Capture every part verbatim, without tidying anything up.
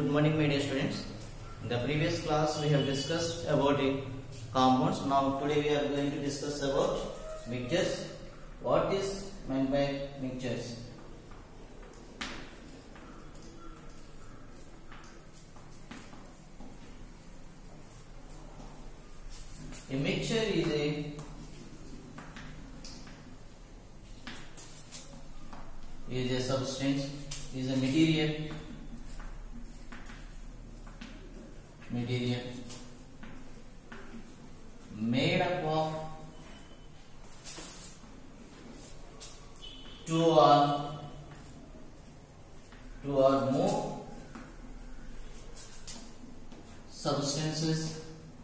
Good morning, my dear students. In the previous class, we have discussed about the compounds. Now, today we are going to discuss about mixtures. What is meant by mixtures? A mixture is a is a substance, is a material, material made up of two or two or more substances,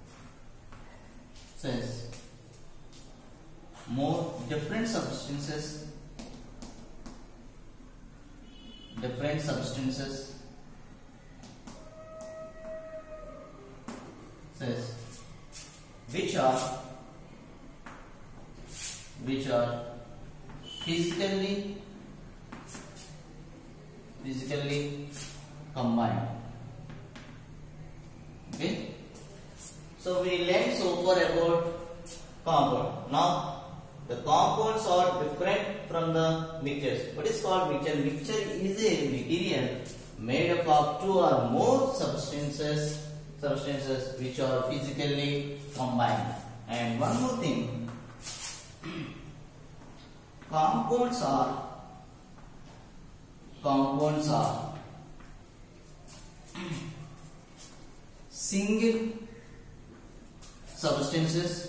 says more different substances, different substances says which are which are physically physically combined. Okay, so we learned so far about compound. Now the compounds are different from the mixtures. What is called mixture? Mixture is a material made up of two or more substances substances which are physically combined. And one more thing, compounds are compounds are single substances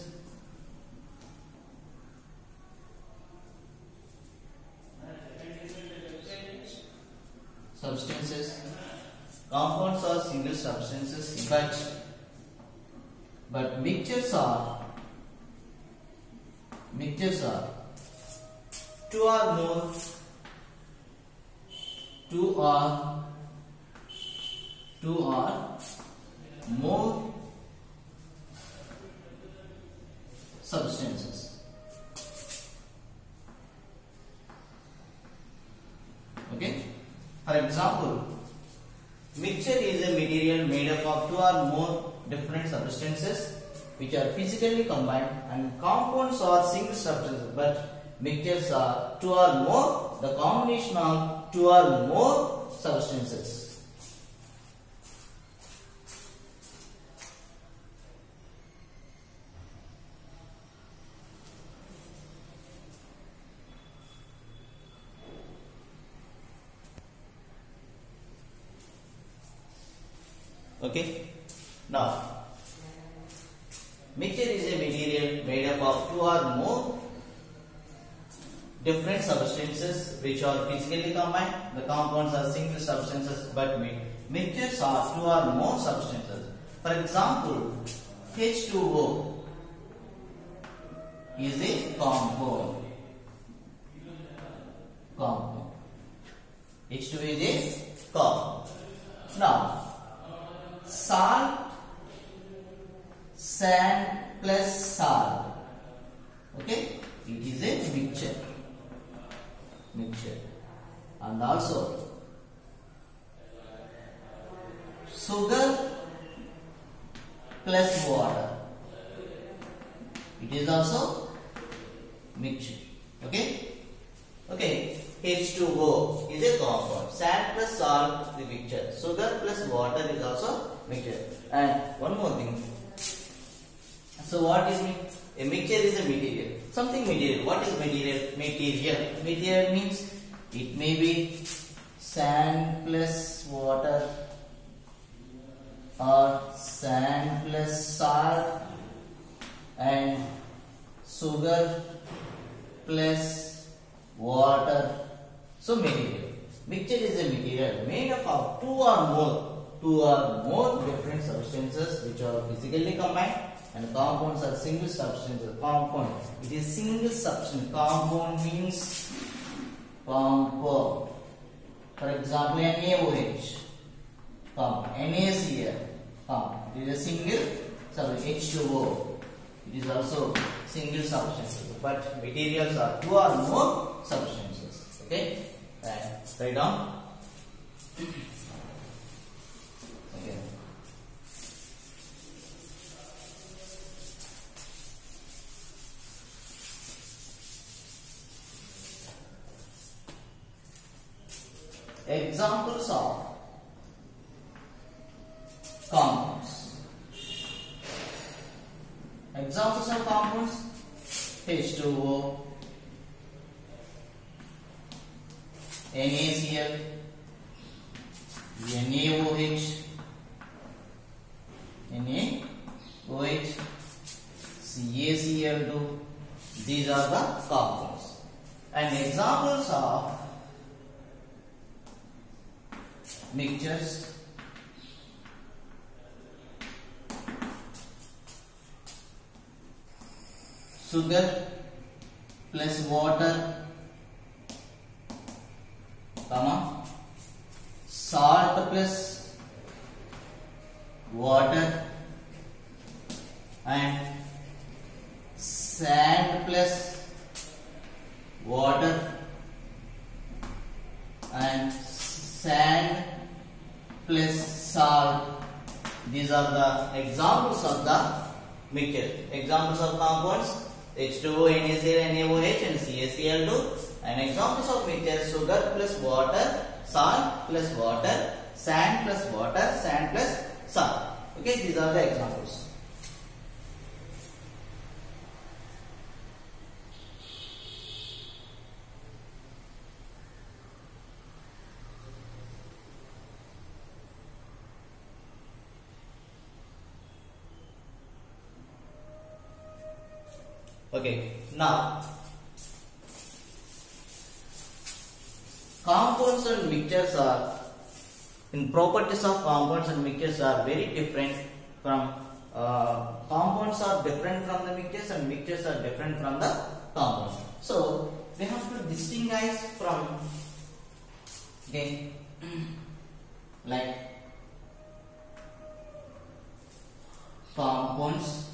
substances compounds are single substances, but but mixtures are mixtures are two or more two or two or more substances. Okay, for example, mixture is a material made up of two or more different substances which are physically combined, and compounds are single substances, but mixtures are two or more, the combination of two or more substances. Okay, now mixture is a material made up of two or more different substances which are physically combined. The compounds are single substances, but mixtures are two or more substances. For example, H two O is a compound. Compound. H two O is a compound. Now, salt, sand plus salt. Okay, it is a mixture. Mixture. And also sugar plus water. It is also mixture. Okay. Okay. H two O is a compound. Sand plus salt is a mixture. Sugar plus water is also mixture. And one more thing. So what is mixture? A mixture is a material. Something material. What is material? Material. Material means it may be sand plus water or sand plus salt and sugar plus water. So material. Mixture is a material made up of two or more, two or more different substances which are physically combined, and compounds are single substances. Compound. It is single substance. Compound means compound. For example, NaOH. Compound. NaCl. Compound. It is a single substance. H two O. It is also single substances, but materials are two or more substances. Okay, and write down. examples of compounds. Examples of compounds: H two O, NaCl, NaOH, NaOH, CaCl two. These are the compounds. And examples of mixtures: sugar plus water, comma, salt plus water, and sand plus water, and sand plus salt. These are the examples of the mixture. Examples of compounds: H two O, NaCl, NaOH, and CaCl two. And examples of mixture: sugar plus water, salt plus water, sand plus water, sand plus salt. Okay, these are the examples. Okay, now compounds and mixtures are, in properties of compounds and mixtures are very different from uh, compounds are different from the mixtures and mixtures are different from the compounds. So we have to distinguish from, okay, like compounds,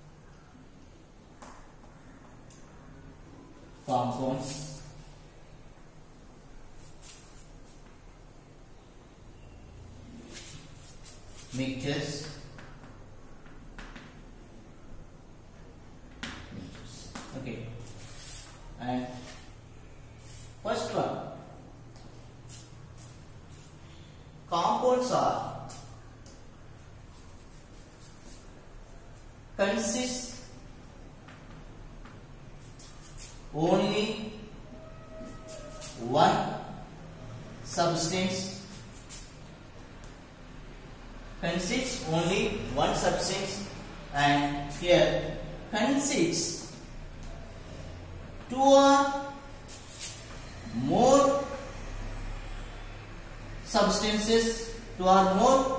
compounds, mixtures, mixtures. Okay, and first one, compounds are consist only one substance, consists only one substance, and here consists two or more substances, two or more,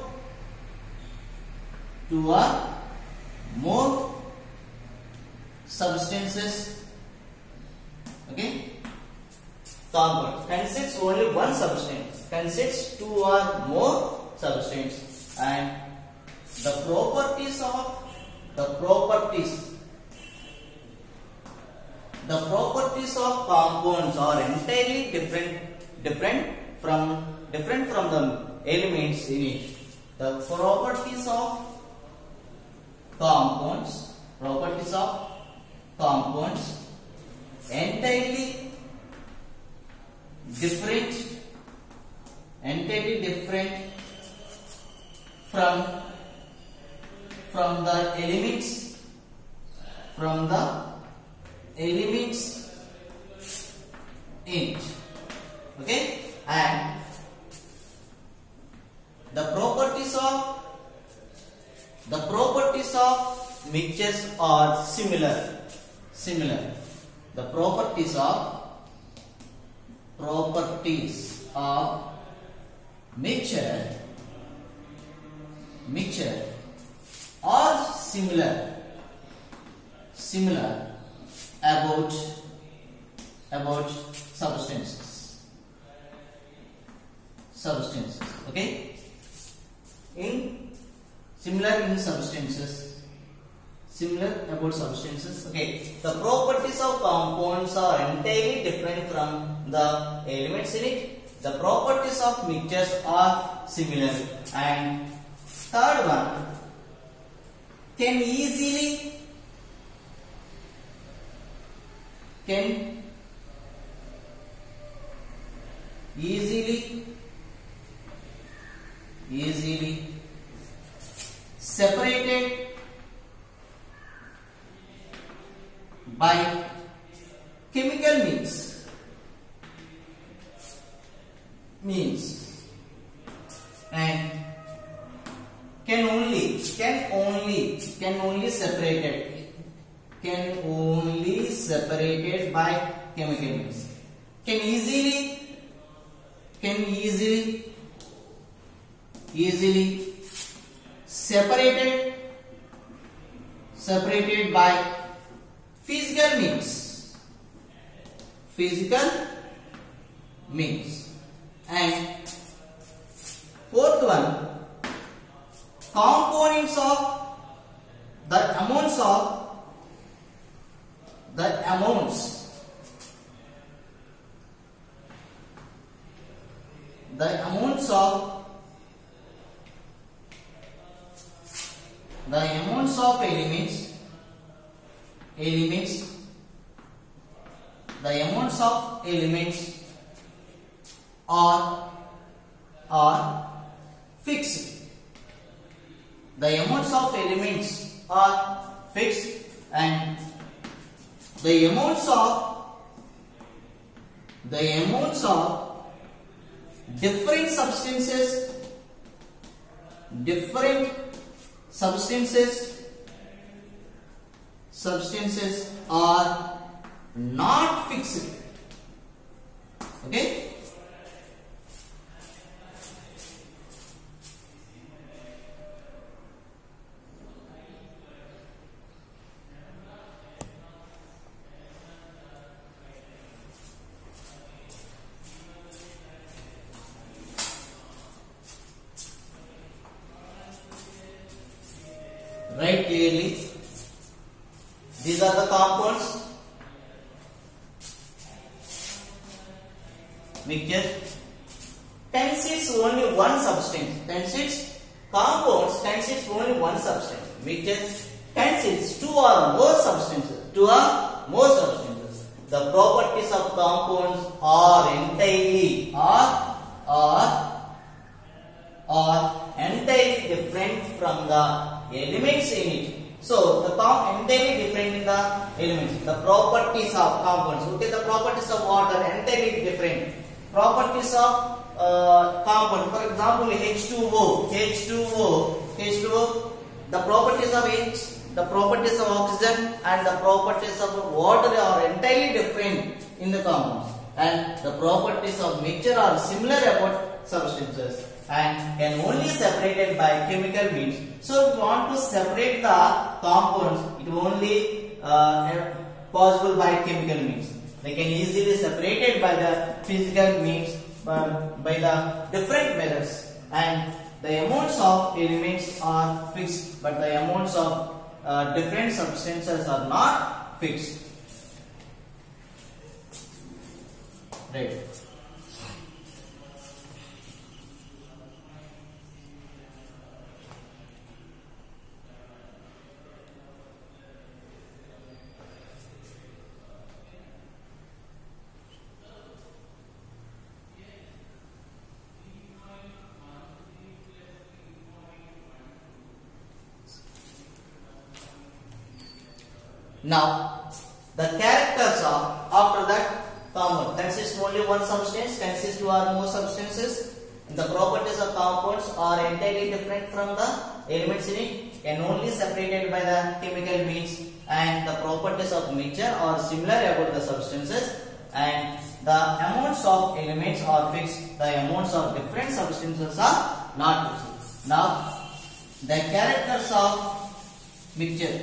two or more substances. Okay, compound consists only one substance, consists two or more substance, and the properties of the properties the properties of compounds are entirely different different from different from the elements in it. The properties of compounds properties of compounds entirely different entirely different from from the elements from the elements in it. Okay, and the properties of the properties of mixtures are similar similar the properties of properties of mixture mixture are similar similar about about substances substances okay in similar in substances similar about substances. Okay, the properties of compounds are entirely different from the elements in it. The properties of mixtures are similar. And third one, can easily can easily chemical mix means and can only can only can only separated can only separated by chemical mix can easily can easily easily separated separated by physical mix physical mix and fourth one, components of the amounts of the amounts the amounts of the amounts of elements elements the amounts of elements are are fixed. The amounts of elements are fixed and the amounts of the amounts of different substances different substances substances are not fixed. Okay. Write clearly. These are the compounds. Mixture consists only one substance. Consists compounds consists only one substance. Mixture consists two or more substances. Two or more substances. The properties of compounds are entirely are are are entirely different from the elements in it. So the comp entirely different in the elements. The properties of compounds. Okay, the properties of water entirely different. Properties of uh, compound. For example, H two O, H two O, H two O. The properties of H, the properties of oxygen, and the properties of water are entirely different in the compounds. And the properties of mixture are similar about substances and can only separated by chemical means. So if you want to separate the compounds, it only uh, possible by chemical means. They can easily separated by the physical means, by, by the different methods, and the amounts of elements are fixed, but the amounts of uh, different substances are not fixed. Right. Now, the characters are after that compound consists only one substance, consists two or more substances. The properties of compounds are entirely different from the elements in it, can only separated by the chemical means, and the properties of mixture are similar about the substances, and the amounts of elements are fixed, the amounts of different substances are not fixed. Now, the characters of mixture.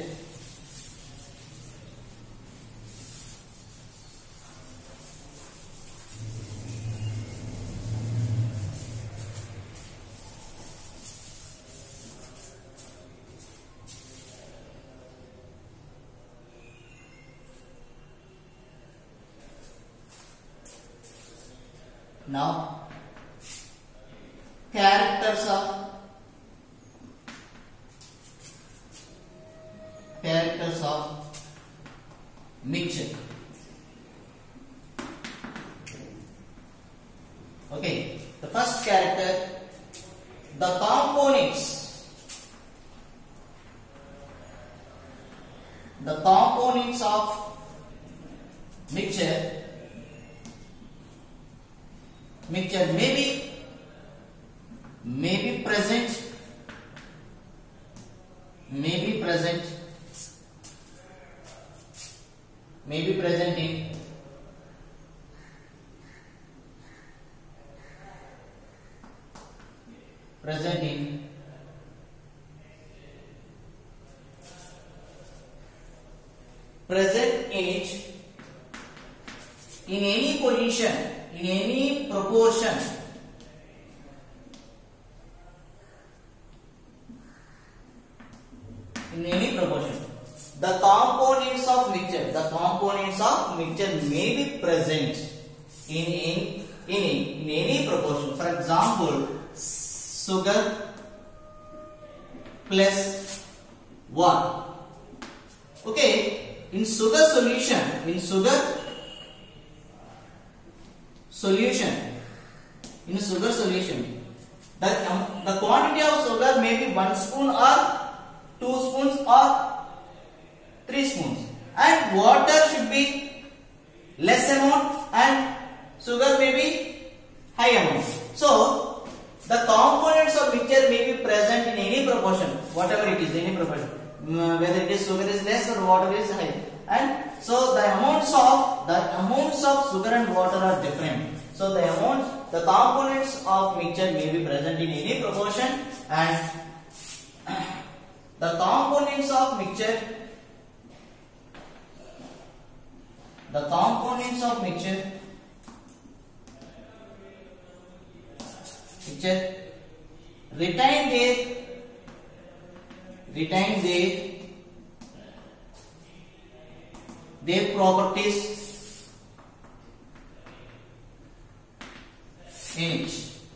Now, characters of characters of mixture. Okay, the first character, the components, the components of mixture mixture may be may be present may be present may be present in present in present in it in any position, in any proportion, in any proportion. The components of mixture, the components of mixture may be present in in in, in any proportion. For example, sugar plus water. Okay, in sugar solution, in sugar solution, in sugar solution, the um, the quantity of sugar may be one spoon or two spoons or three spoons, and water should be less amount and sugar may be high amount. So the components of mixture may be present in any proportion, whatever it is, any proportion, whether it is sugar is less or water is high, and so the amounts of the amounts of sugar and water are different. So the amounts, the components of mixture may be present in any proportion, and the components of mixture, the components of mixture, mixture retain their retain their their properties in it.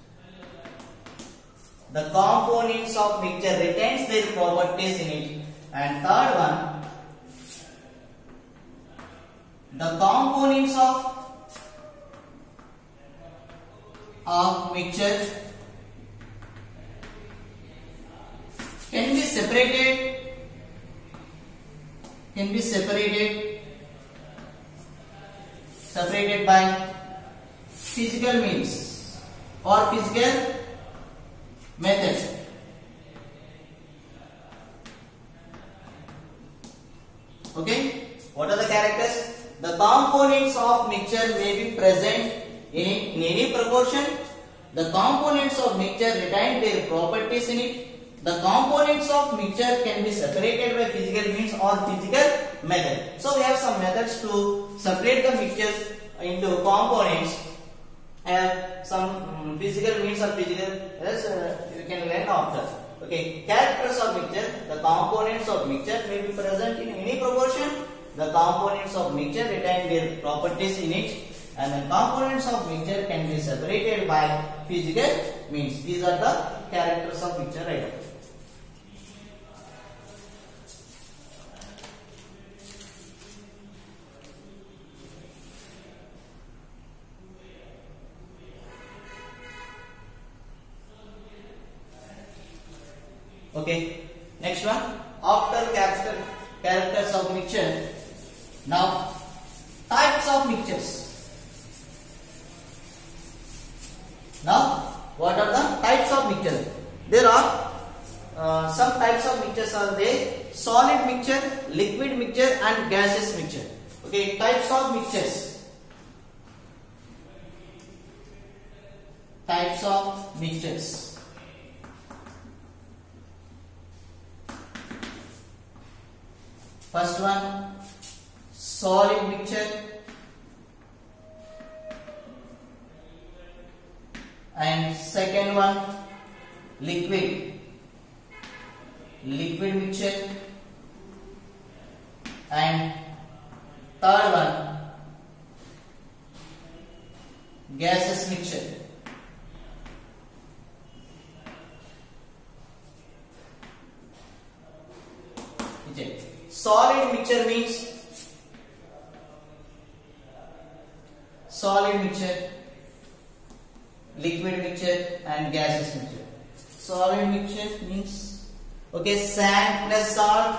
The components of mixture retains their properties in it. And third one, the components of of mixture can be separated can be separated separated by physical means or physical method. Okay, what are the characters? The components of mixture may be present in, in any proportion. The components of mixture retain their properties in it. The components of mixture can be separated by physical means or physical method. So we have some methods to separate the mixtures into components. Have some um, physical means or physical, yes, uh, you can learn after. Okay, characters of mixture. The components of mixture may be present in any proportion. The components of mixture retain their properties in it, and the components of mixture can be separated by physical means. These are the characters of mixture right now. Okay, next one, after character characters of mixture, now types of mixtures. Now what are the types of mixture? There are uh, some types of mixtures are there: solid mixture, liquid mixture and gaseous mixture. Okay, types of mixtures. Types of mixtures. First one, solid mixture, and second one, liquid liquid mixture, and third one, gaseous mixture. Solid mixture means solid mixture, liquid mixture and gaseous mixture. Solid mixture means, okay, sand plus salt,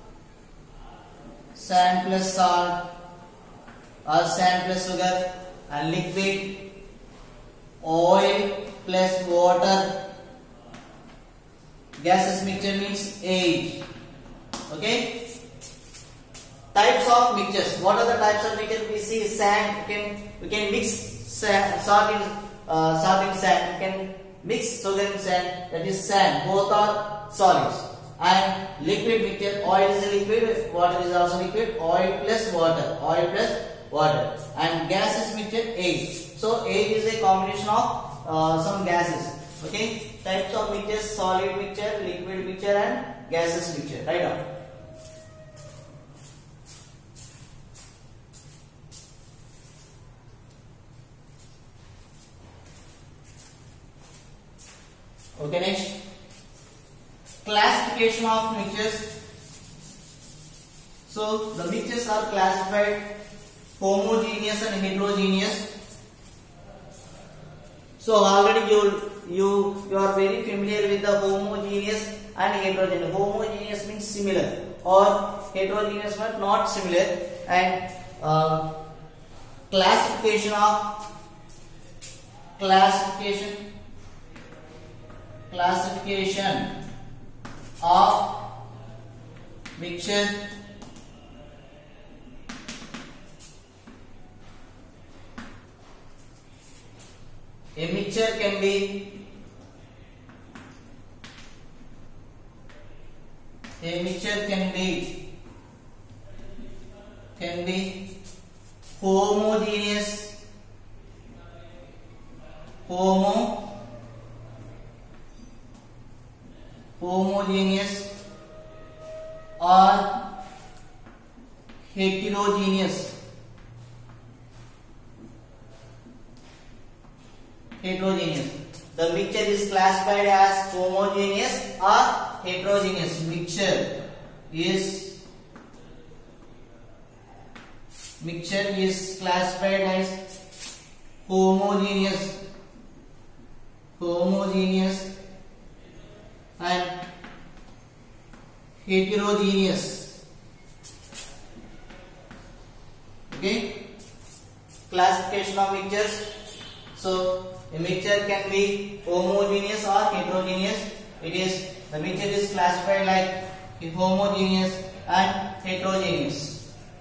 sand plus salt or sand plus sugar, and liquid oil plus water. Gaseous mixture means eight. Okay. Types of mixtures. What are the types of mixtures? We see sand. We can we can mix sand, salt in uh, salt in sand. We can mix sugar in sand. That is sand. Both are solids. And liquid mixture. Oil is a liquid. Water is also liquid. Oil plus water. Oil plus water. And gaseous mixture eight. So eight is a combination of uh, some gases. Okay. Types of mixtures: solid mixture, liquid mixture, and gaseous mixture. Write down. Okay, next. Classification of mixtures. So the mixtures are classified homogeneous and heterogeneous. So already you you you are very familiar with the homogeneous and heterogeneous. Homogeneous means similar, or heterogeneous means not similar. And uh, classification of classification classification of mixture. A mixture can be a mixture can be can be homogeneous homo homogeneous or heterogeneous. Heterogeneous. The mixture is classified as homogeneous or heterogeneous. Mixture is mixture is classified as homogeneous, homogeneous and heterogeneous. Okay. Classification of mixtures. So a mixture can be homogeneous or heterogeneous. It is the mixture is classified like homogeneous and heterogeneous.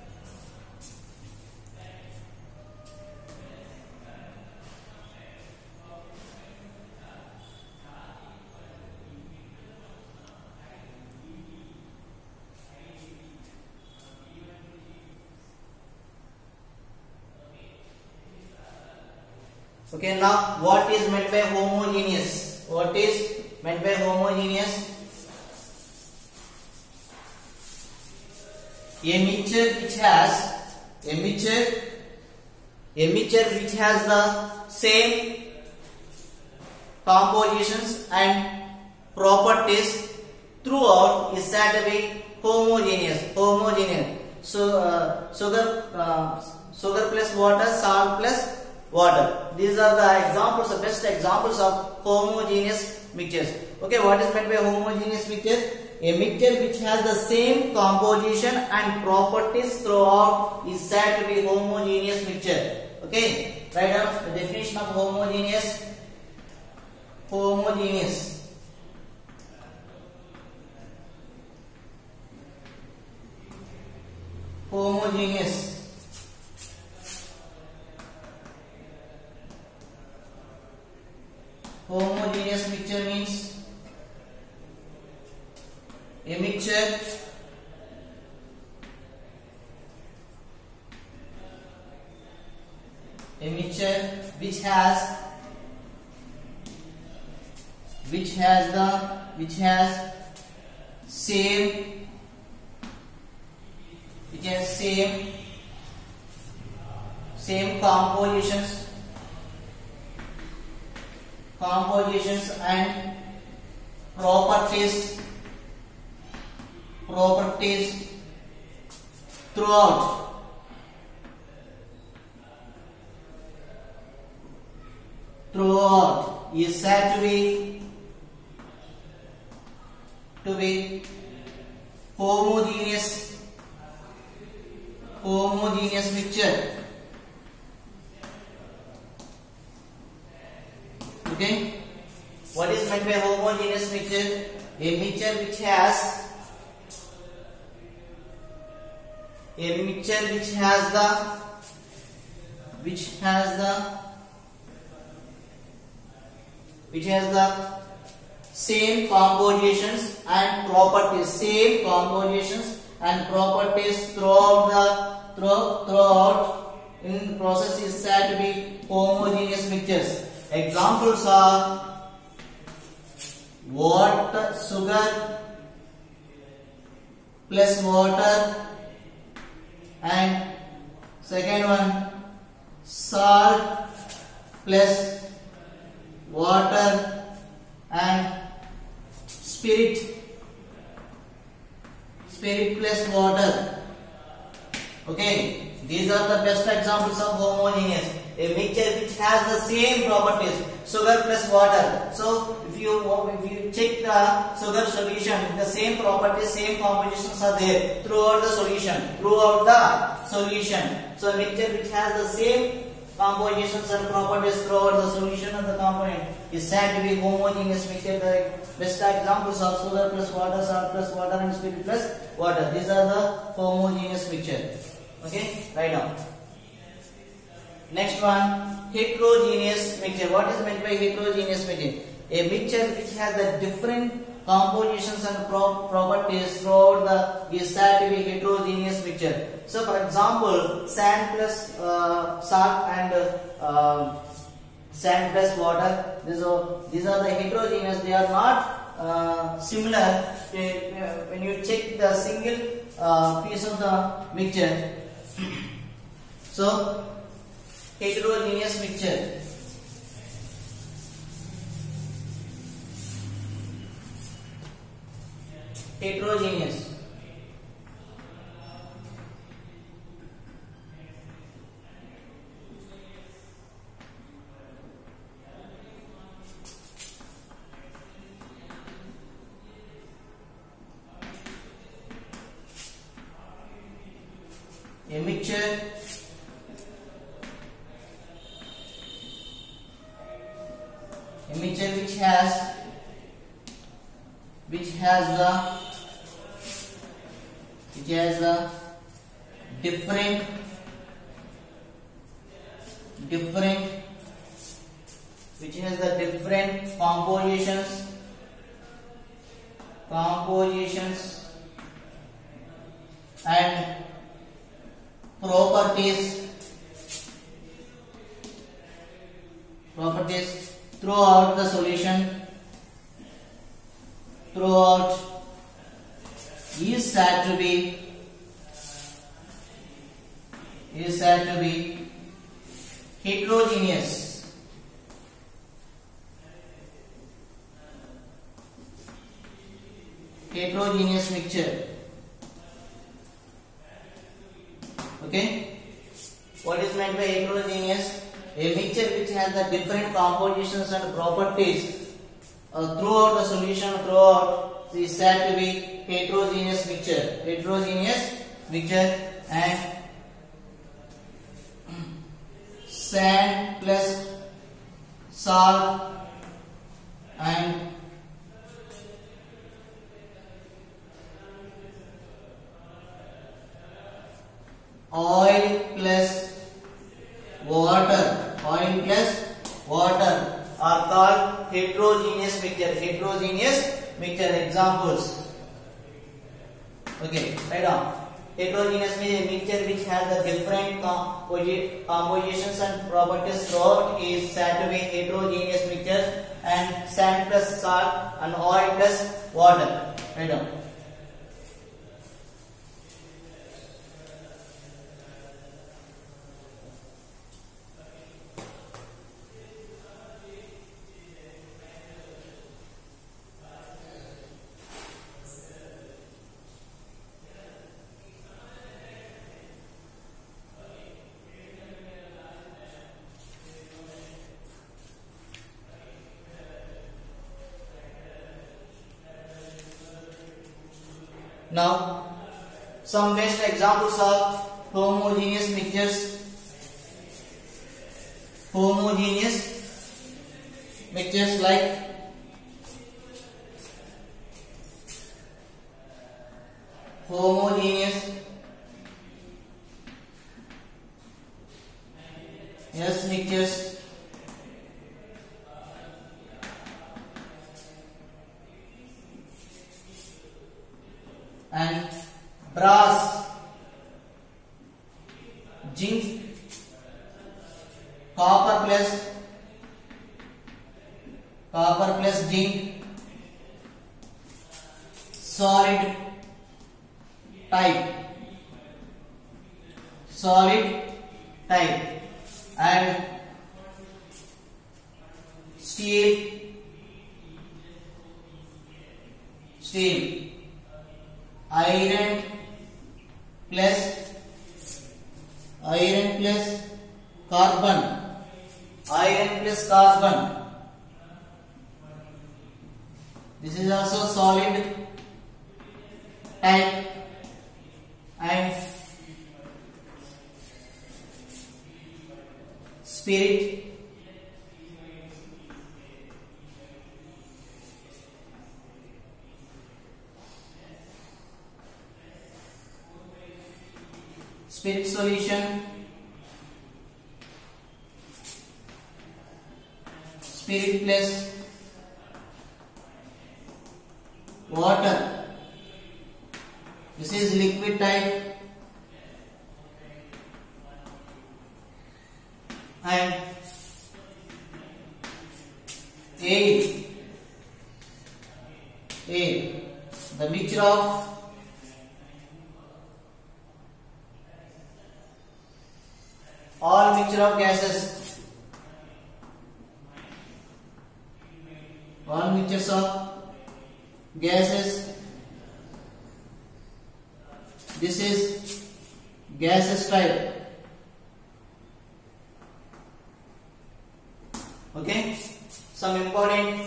Okay, now what is meant by homogeneous? What is meant by homogeneous? A mixture which has a mixture a mixture which has the same compositions and properties throughout is said to be homogeneous. Homogeneous. So uh, sugar uh, sugar plus water, salt plus water. These are the examples, the best examples of homogeneous mixtures. Okay, what is meant by homogeneous mixture? A mixture which has the same composition and properties throughout is said to be homogeneous mixture. Okay, write down the definition of homogeneous. Homogeneous. Homogeneous. Homogeneous mixture means a mixture a mixture which has which has the which has same which has same same compositions compositions and properties properties throughout throughout is said to be to be homogeneous homogeneous mixture. Okay, what is meant by homogeneous mixture? A mixture which has a mixture which has the which has the which has the same compositions and properties, same compositions and properties throughout the throughout, throughout in process is said to be homogeneous mixtures. Examples are water, sugar plus water, and second one salt plus water, and spirit spirit plus water. Okay, these are the best examples of homogeneous. A mixture which has the same properties, sugar plus water. So if you if you check the sugar solution, the same properties, same compositions are there throughout the solution, throughout the solution. So a mixture which has the same compositions and properties throughout the solution of the component is said to be homogeneous mixture. The best examples of sugar plus water, salt plus water, and spirit plus water. These are the homogeneous mixture. Okay, right now. Next one, heterogeneous mixture. What is meant by heterogeneous mixture? A mixture which has the different compositions and pro properties throughout the is said to be heterogeneous mixture. So, for example, sand plus uh, salt and uh, sand plus water. These are these are the heterogeneous. They are not uh, similar. They, uh, when you check the single uh, piece of the mixture, so heterogeneous mixture. Heterogeneous. A mixture a mixture which has which has the which has the different different which has the different compositions compositions and properties properties throughout the solution throughout is said to be is said to be heterogeneous. Heterogeneous mixture. Okay, what is meant by heterogeneous? A mixture which has the different compositions and properties uh, throughout the solution throughout is said to be heterogeneous mixture. Heterogeneous mixture. And sand plus salt and oil plus water, oil plus water are called heterogeneous mixture. Heterogeneous mixture examples. Okay, right on. Heterogeneous mixture which has the different compositions and properties throughout is said to be heterogeneous mixture. And sand plus salt and oil plus water. Right on. Now, some best examples of homogeneous mixtures. Homogeneous mixtures like homogeneous yes mixtures and brass, zinc, copper plus copper plus zinc, solid type, solid type, and steel, steel, iron plus iron plus carbon, iron plus carbon. This is also solid type, and spirit, spirit solution, spirit plus water. This is liquid type, and air, air, the mixture of all mixture of gases, all mixtures of gases. This is gases type. Okay, some important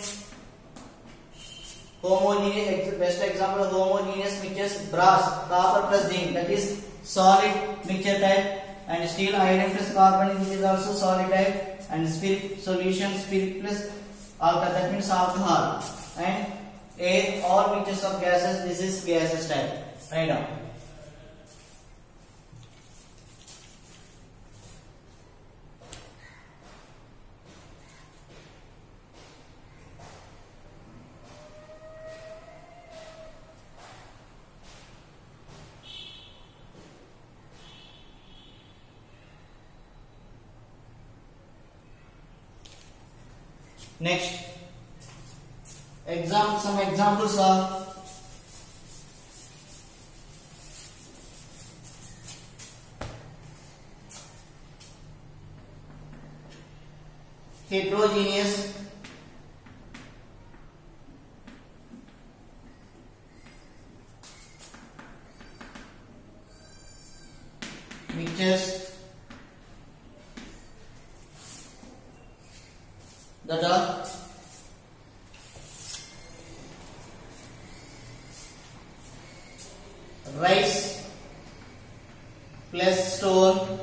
homogeneous, best example of homogeneous mixtures: brass, copper plus zinc, that is solid mixture type, and steel, iron plus carbon, this is also solid type, and spirit solution, spirit plus alcohol, that means alcohol, and air, all mixtures of gases, this is gases type. Write down. Next, exam some examples of heterogeneous mixtures that are rice plus stone,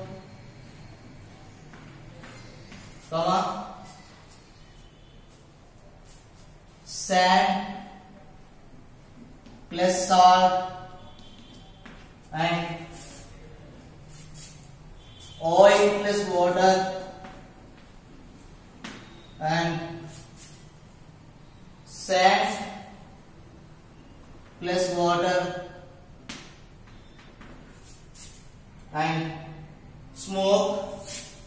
comma, sand plus salt, and oil plus water, and sand plus water, and smoke,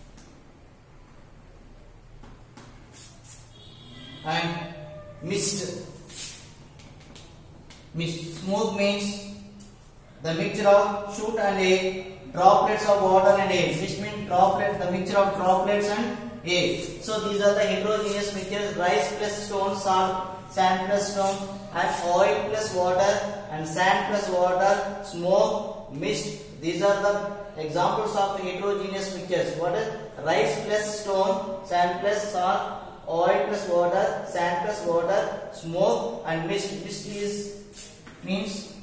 and mist. Mist. Smoke means the mixture of soot and air, droplets of water and air. Mist means droplet, the mixture of droplets and air. So these are the heterogeneous mixtures: rice plus stone, salt, sand plus stone, and oil plus water, and sand plus water, smoke, mist. These are the examples of heterogeneous mixtures. What is rice plus stone, sand plus salt, oil plus water, sand plus water, smoke, and mist. Mist is means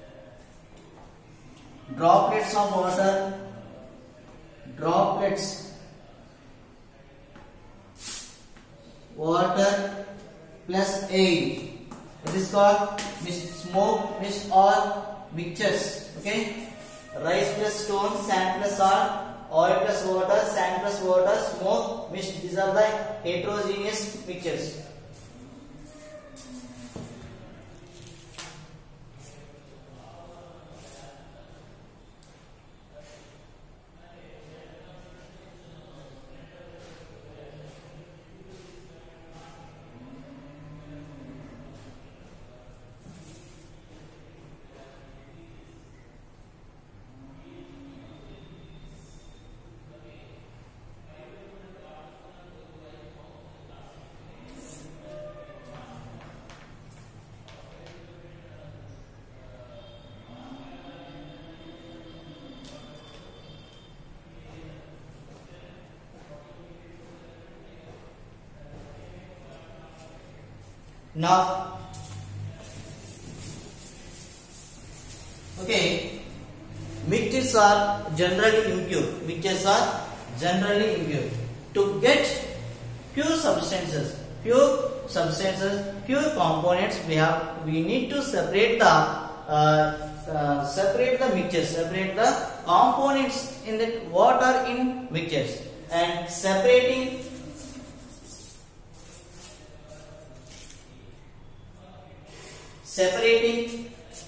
droplets of water, droplets water plus air. It is called mist, smoke, mist or mixtures. Okay, rice plus stone, sand plus salt, oil plus water, sand plus water, smoke, mist. These are the heterogeneous mixtures. Now, okay, mixtures are generally impure. Mixtures are generally impure. To get pure substances, pure substances, pure components, we have we need to separate the uh, uh, separate the mixtures, separate the components in the water in mixtures, and separating. Separating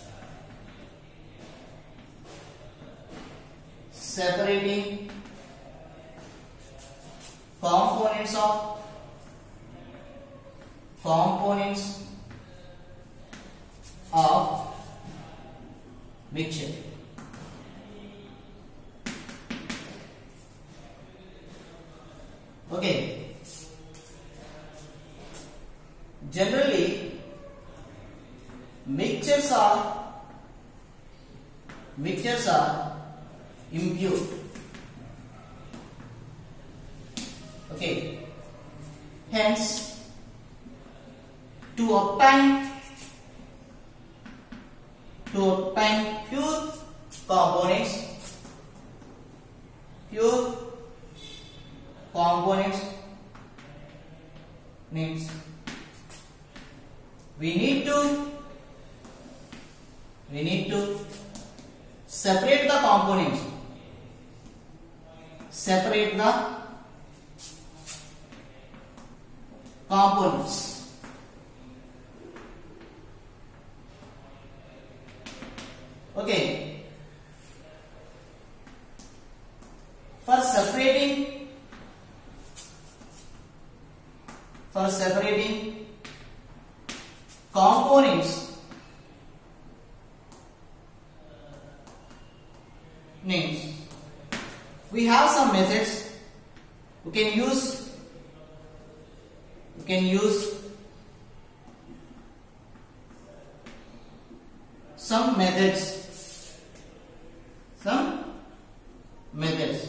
separating components of components of mixture. Okay, generally mixtures are mixtures are impure. Okay, hence to obtain to obtain pure components pure components means we need to we need to separate the components separate the components okay for separating for separating components names we have some methods we can use we can use some methods some methods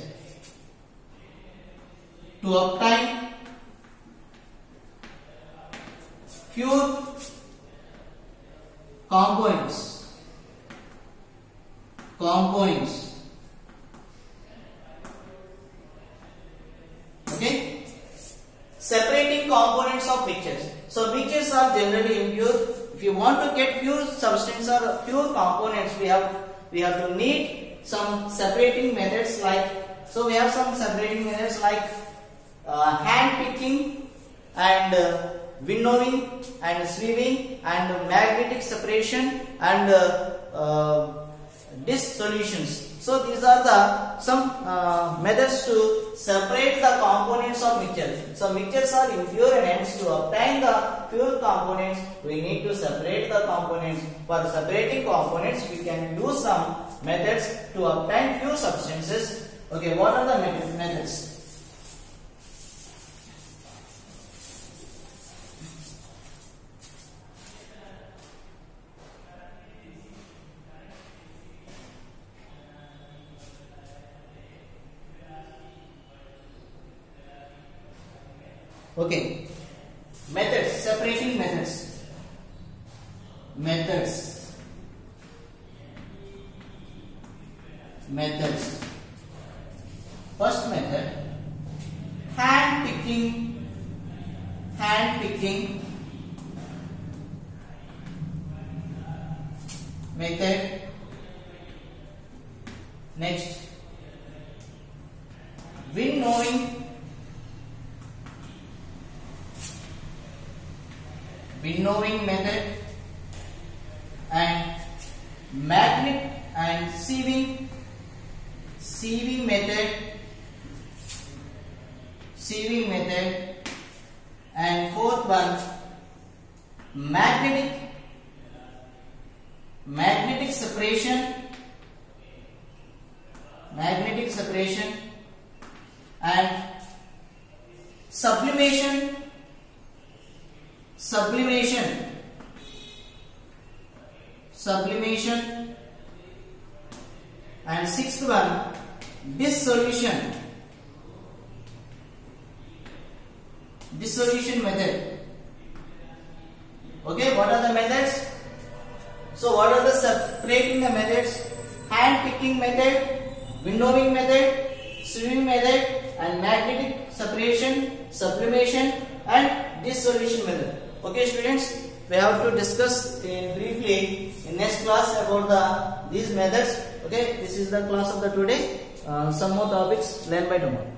to obtain pure components components okay separating components of mixtures. So mixtures are generally impure. If you want to get pure substance or pure components, we have we have to need some separating methods like so we have some separating methods like uh, hand picking and uh, winnowing and sieving and magnetic separation and uh, uh, disk solutions. So these are the some uh, methods to separate the components of mixture. So mixtures are impure and hence to obtain the pure components we need to separate the components. For separating components we can use some methods to obtain pure substances. Okay, what are the methods? Okay, methods, separating methods, methods, methods. First method, hand picking, hand picking method. Next, winnowing winnowing method, and magnet and sieving sieving method sieving method and fourth one, magnetic magnetic separation magnetic separation and sublimation sublimation sublimation and sixth one, dissolution dissolution method. Okay, what are the methods? So what are the separating the methods? Hand picking method, winnowing method, sieving method, and magnetic separation, sublimation, and dissolution method. Okay, students, we have to discuss in briefly in next class about the these methods. Okay, this is the class of the today. Uh, some more topics learned by tomorrow.